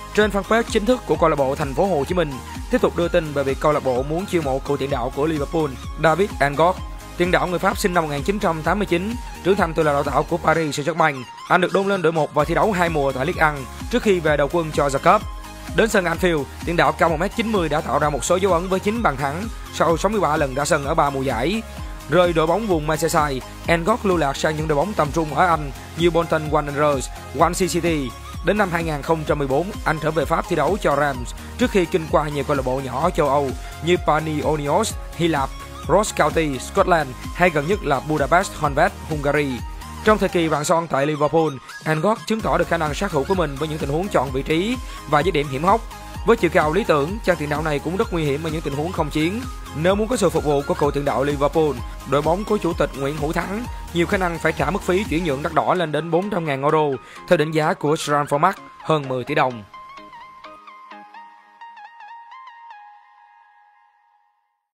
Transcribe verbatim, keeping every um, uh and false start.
Trên fanpage chính thức của câu lạc bộ Thành phố Hồ Chí Minh tiếp tục đưa tin về việc câu lạc bộ muốn chiêu mộ cựu tiền đạo của Liverpool David Ngot. Tiền đạo người Pháp sinh năm một nghìn chín trăm tám mươi chín, trưởng thành từ là đào tạo của Paris Saint-Germain. Anh được đôn lên đội một và thi đấu hai mùa tại Ligue một trước khi về đầu quân cho Jacob. Đến sân Anfield, tiền đạo cao một mét chín mươi đã tạo ra một số dấu ấn với chín bàn thắng sau sáu mươi ba lần ra sân ở ba mùa giải. Rời đội bóng vùng Merseyside, Ngot lưu lạc sang những đội bóng tầm trung ở Anh như Bolton Wanderers, Swansea City. Đến năm hai nghìn không trăm mười bốn, anh trở về Pháp thi đấu cho Reims trước khi kinh qua nhiều câu lạc bộ nhỏ ở châu Âu như Panionios, Hy Lạp, Ross County, Scotland hay gần nhất là Budapest Honvéd, Hungary. Trong thời kỳ vàng son tại Liverpool, Ngot chứng tỏ được khả năng sát thủ của mình với những tình huống chọn vị trí và dứt điểm hiểm hóc. Với chiều cao lý tưởng, chàng tiền đạo này cũng rất nguy hiểm ở những tình huống không chiến. Nếu muốn có sự phục vụ của cựu tiền đạo Liverpool, đội bóng của chủ tịch Nguyễn Hữu Thắng nhiều khả năng phải trả mức phí chuyển nhượng đắt đỏ lên đến bốn trăm nghìn euro theo định giá của Transfermarkt hơn mười tỷ đồng.